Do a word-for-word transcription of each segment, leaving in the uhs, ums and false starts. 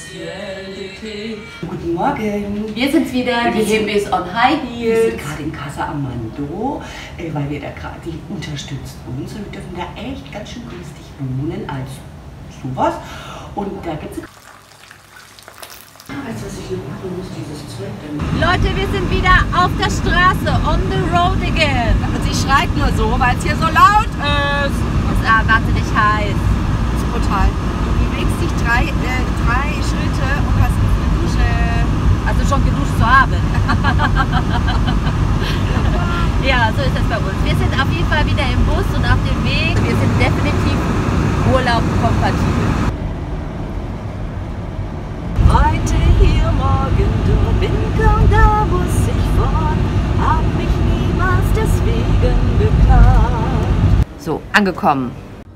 Guten Morgen. Wir sind's wieder, die Hippies on High Wir Heels. sind gerade in Casa Amando, äh, weil wir da gerade, die unterstützt uns und wir dürfen da echt ganz schön günstig wohnen als sowas. Und da gibt's Weißt du, was ich noch machen muss, dieses Zeug dann. Leute, wir sind wieder auf der Straße, on the road again. Und sie schreit nur so, weil es hier so laut ist. Es ist ah, wahnsinnig heiß. Das ist brutal. Du bewegst dich drei, äh, drei Schritte und hast eine Dusche. Also schon geduscht zu haben. Ja, so ist das bei uns. Wir sind auf jeden Fall wieder im Bus und auf dem Weg. Wir sind definitiv urlaubkompatibel. Heute hier, morgen dort, bin kaum da, muss ich fort, hab mich niemals deswegen beklagt. So, angekommen.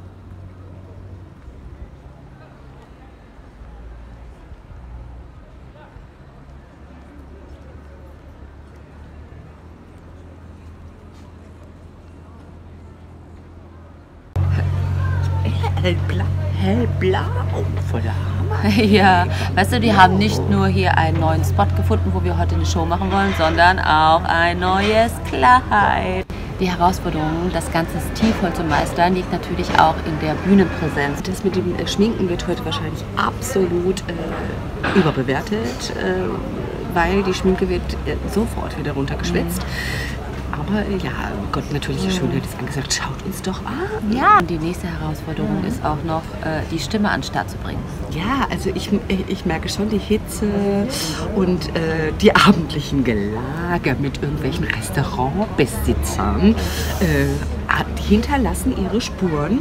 Hellblau. Hellblau. Voller Hammer. Ja, weißt du, die haben nicht nur hier einen neuen Spot gefunden, wo wir heute eine Show machen wollen, sondern auch ein neues Kleid. Die Herausforderung, das Ganze stilvoll zu meistern, liegt natürlich auch in der Bühnenpräsenz. Das mit dem Schminken wird heute wahrscheinlich absolut äh, überbewertet, äh, weil die Schminke wird äh, sofort wieder runtergeschwitzt. Mhm. Aber ja, Gott, natürliche Schönheit ist angesagt. Schaut uns doch an. Ja, und die nächste Herausforderung mhm. ist auch noch, äh, die Stimme an den Start zu bringen. Ja, also ich, ich merke schon die Hitze und äh, die abendlichen Gelage mit irgendwelchen Restaurantbesitzern. Äh, die hinterlassen ihre Spuren.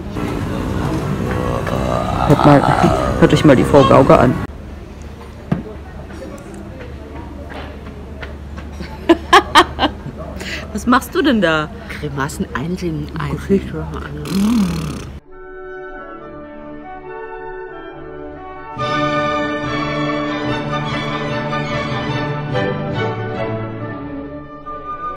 Hört, mal, hört euch mal die Frau Gauger an. Was machst du denn da? Grimassen einsehen. Geschichte. Mm.